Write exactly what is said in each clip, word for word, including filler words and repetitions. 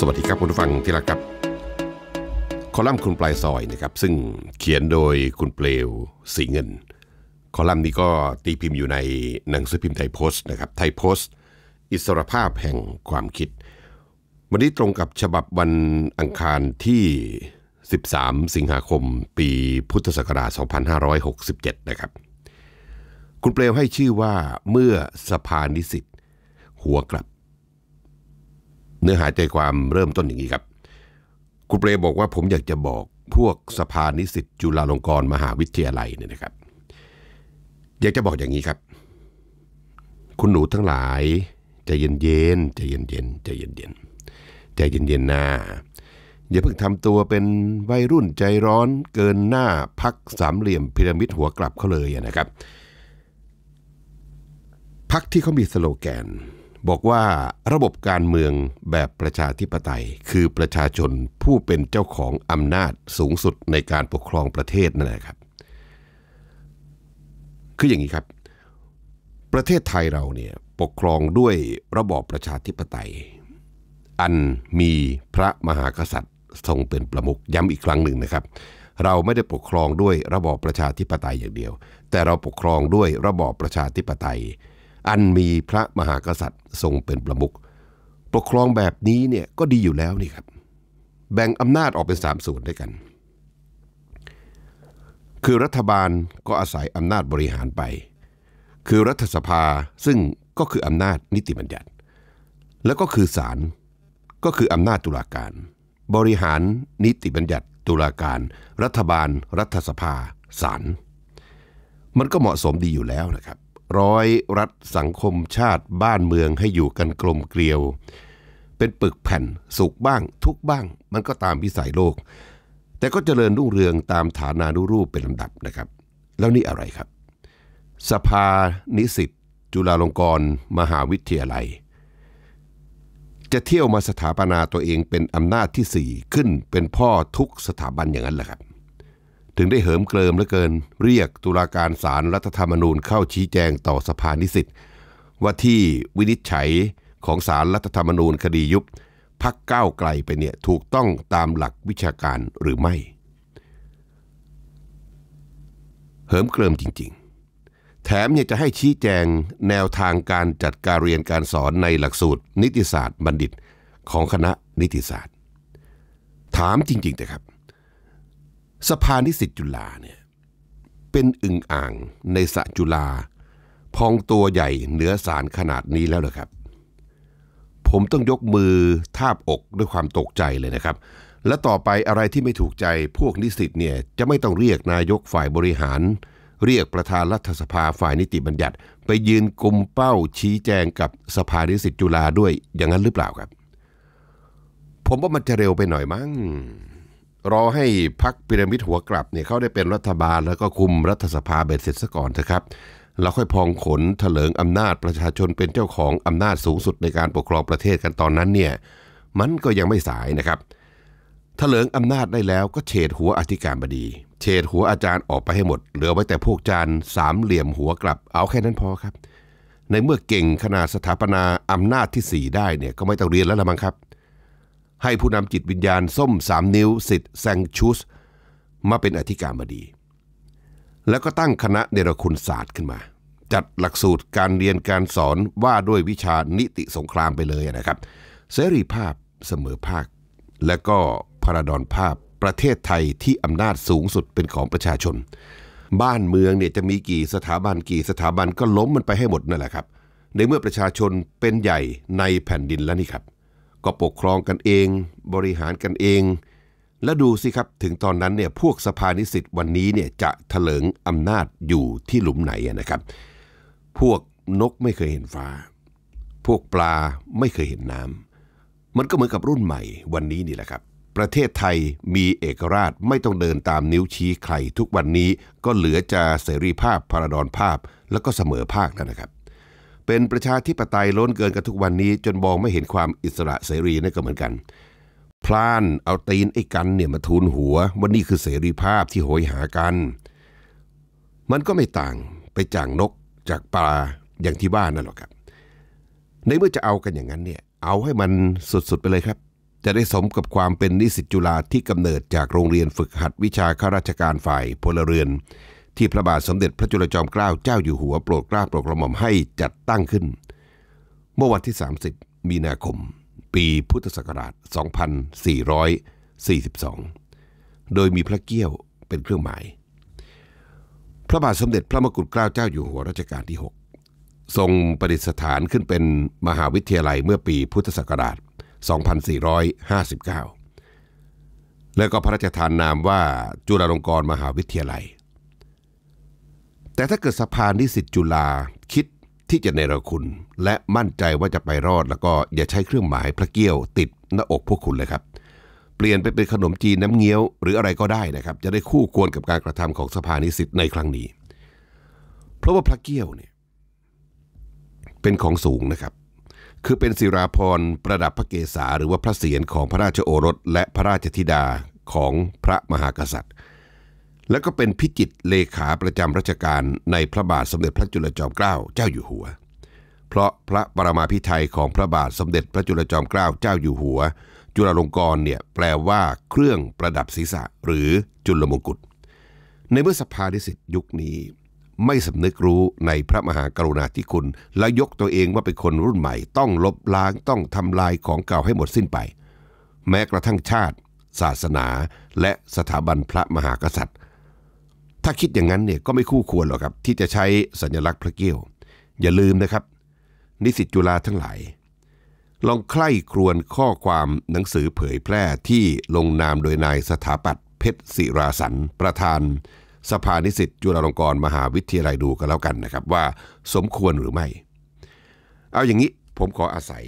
วัสดีครับคุณผู้ฟังที่รักครับคอลัมน์คุณปลายซอยนะครับซึ่งเขียนโดยคุณเปลวศรีเงินคอลัมน์นี้ก็ตีพิมพ์อยู่ในหนังสือพิมพ์ไทยโพสต์นะครับไทยโพสต์อิสรภาพแห่งความคิดวันนี้ตรงกับฉบับวันอังคารที่สิบสามสิงหาคมปีพุทธศักราชสองพันห้าร้อยหกสิบเจ็ดนะครับคุณเปลวให้ชื่อว่าเมื่อสภานิสิตหัวกลับเนื้อหาใจความเริ่มต้นอย่างนี้ครับคุณเปรมบอกว่าผมอยากจะบอกพวกสภานิสิตจุฬาลงกรณ์มหาวิทยาลัยเนี่ยนะครับอยากจะบอกอย่างนี้ครับคุณหนูทั้งหลายใจเย็นๆใจเย็นๆใจเย็นๆใจเย็นๆนะอย่าเพิ่งทำตัวเป็นวัยรุ่นใจร้อนเกินหน้าพักสามเหลี่ยมพีระมิดหัวกลับเขาเลยนะครับพักที่เขามีสโลแกนบอกว่าระบบการเมืองแบบประชาธิปไตยคือประชาชนผู้เป็นเจ้าของอำนาจสูงสุดในการปกครองประเทศนั่นแหละครับคืออย่างนี้ครับประเทศไทยเราเนี่ยปกครองด้วยระบอบประชาธิปไตยอันมีพระมหากษัตริย์ทรงเป็นประมุขย้ำอีกครั้งหนึ่งนะครับเราไม่ได้ปกครองด้วยระบอบประชาธิปไตยอย่างเดียวแต่เราปกครองด้วยระบอบประชาธิปไตยอันมีพระมหากษัตริย์ทรงเป็นประมุขปกครองแบบนี้เนี่ยก็ดีอยู่แล้วนี่ครับแบ่งอำนาจออกเป็นสามส่วนด้วยกันคือรัฐบาลก็อาศัยอำนาจบริหารไปคือรัฐสภาซึ่งก็คืออำนาจนิติบัญญัติแล้วก็คือศาลก็คืออำนาจตุลาการบริหารนิติบัญญัติตุลาการรัฐบาลรัฐสภาศาลมันก็เหมาะสมดีอยู่แล้วนะครับร้อยรัฐสังคมชาติบ้านเมืองให้อยู่กันกลมเกลียวเป็นปึกแผ่นสุขบ้างทุกบ้างมันก็ตามวิสัยโลกแต่ก็เจริญรุ่งเรืองตามฐานานุรูปเป็นลำดับนะครับแล้วนี่อะไรครับสภานิสิตจุฬาลงกรณ์มหาวิทยาลัยจะเที่ยวมาสถาปนาตัวเองเป็นอำนาจที่สี่ขึ้นเป็นพ่อทุกสถาบันอย่างนั้นแหละครับถึงได้เหิมเกริมเหลือเกินเรียกตุลาการศาลรัฐธรรมนูญเข้าชี้แจงต่อสภานิสิตว่าที่วินิจฉัยของศาลรัฐธรรมนูญคดียุบพรรคก้าวไกลไปเนี่ยถูกต้องตามหลักวิชาการหรือไม่เหิมเกริมจริงๆแถมยังจะให้ชี้แจงแนวทางการจัดการเรียนการสอนในหลักสูตรนิติศาสตร์บัณฑิตของคณะนิติศาสตร์ถามจริงๆแต่ครับสภานิสิตจุฬาเนี่ยเป็นอึ่งอ่างในสระจุฬาพองตัวใหญ่เหนือศาลขนาดนี้แล้วเหรอครับผมต้องยกมือทาบอกด้วยความตกใจเลยนะครับและต่อไปอะไรที่ไม่ถูกใจพวกนิสิตเนี่ยจะไม่ต้องเรียกนายกฝ่ายบริหารเรียกประธานรัฐสภาฝ่ายนิติบัญญัติไปยืนกุมเป้าชี้แจงกับสภานิสิตจุฬาด้วยอย่างนั้นหรือเปล่าครับผมว่ามันจะเร็วไปหน่อยมั้งรอให้พรรคพีระมิดหัวกลับเนี่ยเขาได้เป็นรัฐบาลแล้วก็คุมรัฐสภาเบ็ดเสร็จซะก่อนเถอะครับแล้วค่อยพองขนเถลิงอำนาจประชาชนเป็นเจ้าของอำนาจสูงสุดในการปกครองประเทศกันตอนนั้นเนี่ยมันก็ยังไม่สายนะครับเถลิงอำนาจได้แล้วก็เฉดหัวอธิการบดีเฉดหัวอาจารย์ออกไปให้หมดเหลือไว้แต่พวกจานสามเหลี่ยมหัวกลับเอาแค่นั้นพอครับในเมื่อเก่งขนาดสถาปนาอำนาจที่สี่ได้เนี่ยก็ไม่ต้องเรียนแล้วละมั้งครับให้ผู้นำจิตวิญญาณส้มสามนิ้วสิทธิ์แซงชุสมาเป็นอธิการบดีแล้วก็ตั้งคณะเนรคุณศาสตร์ขึ้นมาจัดหลักสูตรการเรียนการสอนว่าด้วยวิชานิติสงครามไปเลยนะครับเสรีภาพเสมอภาคและก็พาราดอนภาพประเทศไทยที่อำนาจสูงสุดเป็นของประชาชนบ้านเมืองเนี่ยจะมีกี่สถาบันกี่สถาบันก็ล้มมันไปให้หมดนั่นแหละครับในเมื่อประชาชนเป็นใหญ่ในแผ่นดินแล้วนี่ครับก็ปกครองกันเองบริหารกันเองแล้วดูสิครับถึงตอนนั้นเนี่ยพวกสภานิสิตวันนี้เนี่ยจะเถลิงอำนาจอยู่ที่หลุมไหนนะครับพวกนกไม่เคยเห็นฟ้าพวกปลาไม่เคยเห็นน้ำมันก็เหมือนกับรุ่นใหม่วันนี้นี่แหละครับประเทศไทยมีเอกราชไม่ต้องเดินตามนิ้วชี้ใครทุกวันนี้ก็เหลือจะเสรีภาพพาราดอนภาพแล้วก็เสมอภาคแล้วนะครับเป็นประชาธิปไตยล้นเกินกันทุกวันนี้จนมองไม่เห็นความอิสระเสรีนั่นก็เหมือนกันพลานเอาตีนไอ้กันเนี่ยมาทูลหัวว่านี่คือเสรีภาพที่โหยหากันมันก็ไม่ต่างไปจากนกจากปลาอย่างที่บ้านนั่นหรอกครับในเมื่อจะเอากันอย่างนั้นเนี่ยเอาให้มันสุดๆไปเลยครับจะได้สมกับความเป็นนิสิตจุฬาที่กำเนิดจากโรงเรียนฝึกหัดวิชาข้าราชการฝ่ายพลเรือนที่พระบาทสมเด็จพระจุลจอมเกล้าเจ้าอยู่หัวโปรดเกล้าโปรดกระหม่อมให้จัดตั้งขึ้นเมื่อวันที่สามสิบมีนาคมปีพุทธศักราชสองพันสี่ร้อยสี่สิบสองโดยมีพระเกี้ยวเป็นเครื่องหมายพระบาทสมเด็จพระมกุฎเกล้าเจ้าอยู่หัวรัชกาลที่หกทรงประดิษฐานขึ้นเป็นมหาวิทยาลัยเมื่อปีพุทธศักราชสองพันสี่ร้อยห้าสิบเก้าและก็พระราชทานนามว่าจุฬาลงกรณ์มหาวิทยาลัยแต่ถ้าเกิดสภานิสิตจุฬาคิดที่จะเนรคุณและมั่นใจว่าจะไปรอดแล้วก็อย่าใช้เครื่องหมายพระเกี้ยวติดหน้าอกพวกคุณเลยครับเปลี่ยนไปเป็นขนมจีนน้ำเงี้ยวหรืออะไรก็ได้นะครับจะได้คู่ควรกับการกระทำของสภานิสิตในครั้งนี้เพราะว่าพระเกี้ยวเนี่ยเป็นของสูงนะครับคือเป็นศิราภรณ์ประดับพระเกศาหรือว่าพระเศียรของพระราชโอรสและพระราชธิดาของพระมหากษัตริย์และก็เป็นพิจิตรเลขาประจำราชการในพระบาทสมเด็จพระจุลจอมเกล้าเจ้าอยู่หัวเพราะพระปรมาภิไธยของพระบาทสมเด็จพระจุลจอมเกล้าเจ้าอยู่หัวจุฬาลงกรณ์เนี่ยแปลว่าเครื่องประดับศีรษะหรือจุลมงกุฎในเมื่อสภานิสิตยุคนี้ไม่สำนึกรู้ในพระมหากรุณาธิคุณและยกตัวเองว่าเป็นคนรุ่นใหม่ต้องลบล้างต้องทำลายของเก่าให้หมดสิ้นไปแม้กระทั่งชาติศาสนาและสถาบันพระมหากษัตริย์ถ้าคิดอย่างนั้นเนี่ยก็ไม่คู่ควรหรอกครับที่จะใช้สัญลักษณ์พระเกี้ยวอย่าลืมนะครับนิสิตจุฬาทั้งหลายลองใคร่ครวญข้อความหนังสือเผยแพร่ที่ลงนามโดยนายสถาปัตย์เพชรศิราสันประธานสภานิสิตจุฬาลงกรณ์มหาวิทยาลัยดูกันแล้วกันนะครับว่าสมควรหรือไม่เอาอย่างนี้ผมขออาศัย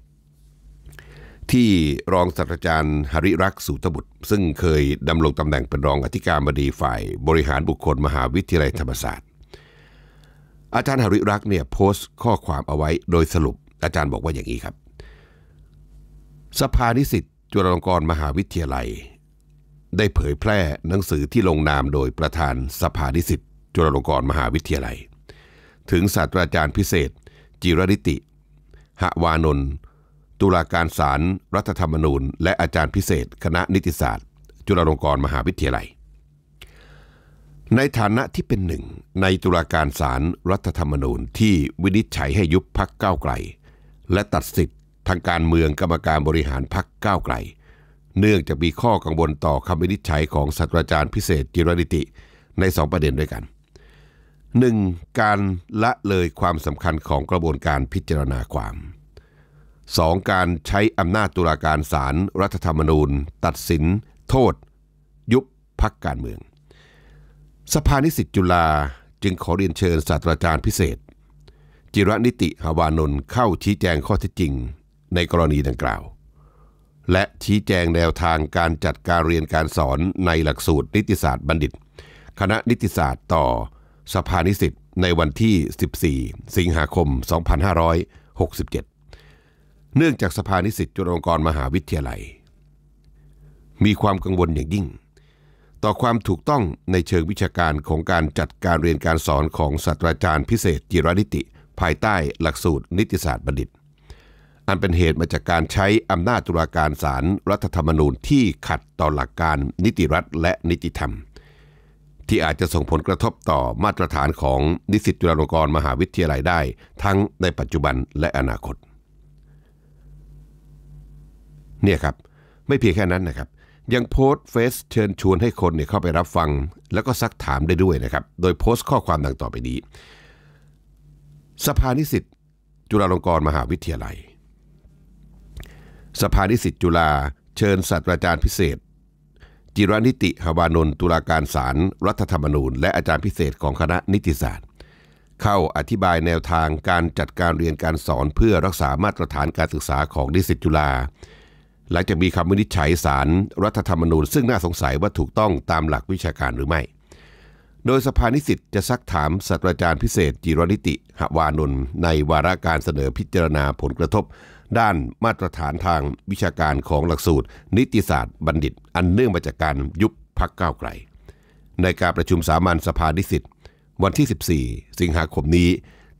ที่รองศาสตราจารย์หฤรักษ์สูตบุตรซึ่งเคยดำรงตำแหน่งเป็นรองอธิการบดีฝ่ายบริหารบุคคลมหาวิทยาลัยธรรมศาสตร์อาจารย์หฤรักษ์เนี่ยโพสต์ข้อความเอาไว้โดยสรุปอาจารย์บอกว่าอย่างนี้ครับสภานิสิตจุฬาลงกรณ์มหาวิทยาลัยได้เผยแพร่หนังสือที่ลงนามโดยประธานสภานิสิตจุฬาลงกรณ์มหาวิทยาลัยถึงศาสตราจารย์พิเศษจิรนิติหวานนท์ตุลาการศาลรัฐธรรมนูญและอาจารย์พิเศษคณะนิติศาสตร์จุฬาลงกรณ์มหาวิทยาลัยในฐานะที่เป็นหนึ่งในตุลาการศาลรัฐธรรมนูญที่วินิจฉัยให้ยุบพรรคก้าวไกลและตัดสิทธิ์ทางการเมืองกรรมการบริหารพรรคก้าวไกลเนื่องจากมีข้อกังวลต่อคำวินิจฉัยของศาสตราจารย์พิเศษจิรนิติในสองประเด็นด้วยกัน หนึ่ง. การละเลยความสำคัญของกระบวนการพิจารณาความสอง. การใช้อำนาจตุลาการศาลรัฐธรรมนูญตัดสินโทษยุบพรรคการเมืองสภานิสิตจุฬาจึงขอเรียนเชิญศาสตราจารย์พิเศษจิรนิติหวานนท์เข้าชี้แจงข้อเท็จจริงในกรณีดังกล่าวและชี้แจงแนวทางการจัดการเรียนการสอนในหลักสูตรนิติศาสตร์บัณฑิตคณะนิติศาสตร์ต่อสภานิสิตในวันที่สิบสี่สิงหาคมสองพันห้าร้อยหกสิบเจ็ดเนื่องจากสภานิสิตจุฬาลงกรณ์มหาวิทยาลัยมีความกังวลอย่างยิ่งต่อความถูกต้องในเชิงวิชาการของการจัดการเรียนการสอนของศาสตราจารย์พิเศษจิรนิติภายใต้หลักสูตรนิติศาสตร์บัณฑิตอันเป็นเหตุมาจากการใช้อำนาจตุลาการศาลรัฐธรรมนูญที่ขัดต่อหลักการนิติรัฐและนิติธรรมที่อาจจะส่งผลกระทบต่อมาตรฐานของนิสิตจุฬาลงกรณ์มหาวิทยาลัยได้ทั้งในปัจจุบันและอนาคตเนี่ยครับไม่เพียงแค่นั้นนะครับยังโพสต์เฟซเชิญชวนให้คนเนี่ยเข้าไปรับฟังแล้วก็ซักถามได้ด้วยนะครับโดยโพสต์ข้อความดังต่อไปนี้สภานิสิตจุฬาลงกรณ์มหาวิทยาลัยสภานิสิตจุฬาเชิญศาสตราจารย์พิเศษจิรนิติหวานนท์ตุลาการศาลรัฐธรรมนูญและอาจารย์พิเศษของคณะนิติศาสตร์เข้าอธิบายแนวทางการจัดการเรียนการสอนเพื่อรักษามาตรฐานการศึกษาของนิสิตจุฬาหลังจากมีคำวินิจฉัยศาลรัฐธรรมนูญซึ่งน่าสงสัยว่าถูกต้องตามหลักวิชาการหรือไม่โดยสภานิสิตจะซักถามศาสตราจารย์พิเศษจิรนิติหวานนท์ในวาระการเสนอพิจารณาผลกระทบด้านมาตรฐานทางวิชาการของหลักสูตรนิติศาสตร์บัณฑิตอันเนื่องมาจากการยุบพรรคก้าวไกลในการประชุมสามัญสภานิสิตวันที่สิบสี่สิงหาคมนี้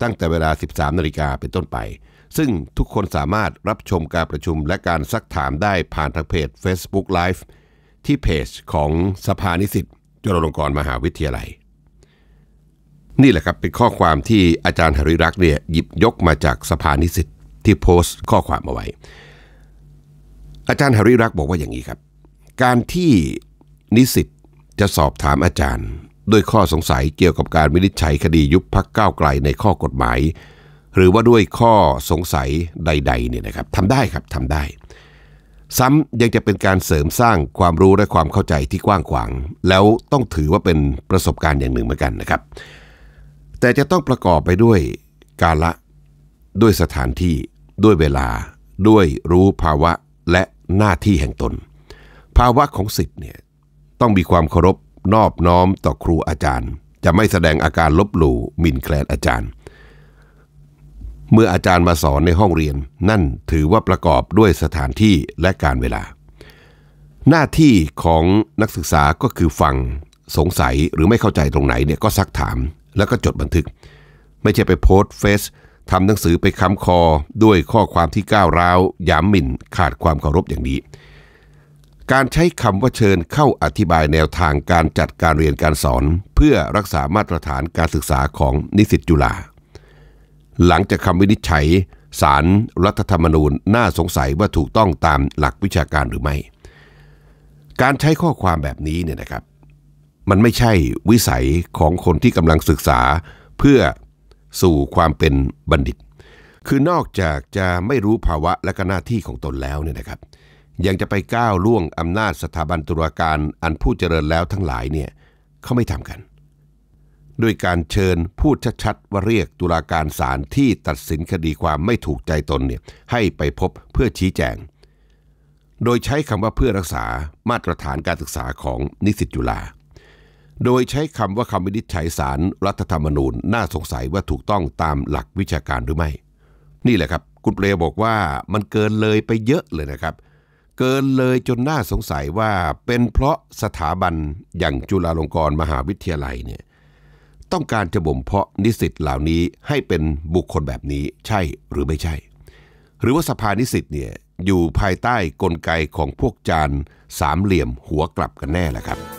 ตั้งแต่เวลา สิบสาม นาฬิกาเป็นต้นไปซึ่งทุกคนสามารถรับชมการประชุมและการซักถามได้ผ่านทางเพจ Facebook Live ที่เพจของสภานิสิตจุฬาลงกรณ์มหาวิทยาลัยนี่แหละครับเป็นข้อความที่อาจารย์หฤรักษ์เนี่ยหยิบยกมาจากสภานิสิตที่โพสต์ข้อความเอาไว้อาจารย์หฤรักษ์บอกว่าอย่างนี้ครับการที่นิสิตจะสอบถามอาจารย์ด้วยข้อสงสัยเกี่ยวกับการวินิจฉัยคดียุบพรรคก้าวไกลในข้อกฎหมายหรือว่าด้วยข้อสงสัยใดๆเนี่ยนะครับทำได้ครับทำได้ซ้ำยังจะเป็นการเสริมสร้างความรู้และความเข้าใจที่กว้างขวางแล้วต้องถือว่าเป็นประสบการณ์อย่างหนึ่งเหมือนกันนะครับแต่จะต้องประกอบไปด้วยกาลด้วยสถานที่ด้วยเวลาด้วยรู้ภาวะและหน้าที่แห่งตนภาวะของศิษย์เนี่ยต้องมีความเคารพนอบน้อมต่อครูอาจารย์จะไม่แสดงอาการลบหลู่หมิ่นแคลนอาจารย์เมื่ออาจารย์มาสอนในห้องเรียนนั่นถือว่าประกอบด้วยสถานที่และการเวลาหน้าที่ของนักศึกษาก็คือฟังสงสัยหรือไม่เข้าใจตรงไหนเนี่ยก็ซักถามแล้วก็จดบันทึกไม่ใช่ไปโพสต์เฟซทำหนังสือไปค้ำคอด้วยข้อความที่ก้าวร้าวหยามหมิ่นขาดความเคารพอย่างนี้การใช้คำว่าเชิญเข้าอธิบายแนวทางการจัดการเรียนการสอนเพื่อรักษามาตรฐานการศึกษาของนิสิตจุฬาหลังจากคำวินิจฉัยศาลรัฐธรรมนูญน่าสงสัยว่าถูกต้องตามหลักวิชาการหรือไม่การใช้ข้อความแบบนี้เนี่ยนะครับมันไม่ใช่วิสัยของคนที่กำลังศึกษาเพื่อสู่ความเป็นบัณฑิตคือนอกจากจะไม่รู้ภาวะและก็หน้าที่ของตนแล้วเนี่ยนะครับยังจะไปก้าวล่วงอำนาจสถาบันตุลาการอันผู้เจริญแล้วทั้งหลายเนี่ยเขาไม่ทำกันด้วยการเชิญพูดชัดๆว่าเรียกตุลาการศาลที่ตัดสินคดีความไม่ถูกใจตนเนี่ยให้ไปพบเพื่อชี้แจงโดยใช้คำว่าเพื่อรักษามาตรฐานการศึกษาของนิสิตจุฬาโดยใช้คำว่าคำวินิจฉัยศาลรัฐธรรมนูญน่าสงสัยว่าถูกต้องตามหลักวิชาการหรือไม่นี่แหละครับคุณเปรย์บอกว่ามันเกินเลยไปเยอะเลยนะครับเกินเลยจนน่าสงสัยว่าเป็นเพราะสถาบันอย่างจุฬาลงกรณ์มหาวิทยาลัยเนี่ยต้องการจะบ่มเพาะนิสิตเหล่านี้ให้เป็นบุคคลแบบนี้ใช่หรือไม่ใช่หรือว่าสภานิสิตเนี่ยอยู่ภายใต้กลไกของพวกจานสามเหลี่ยมหัวกลับกันแน่แหละครับ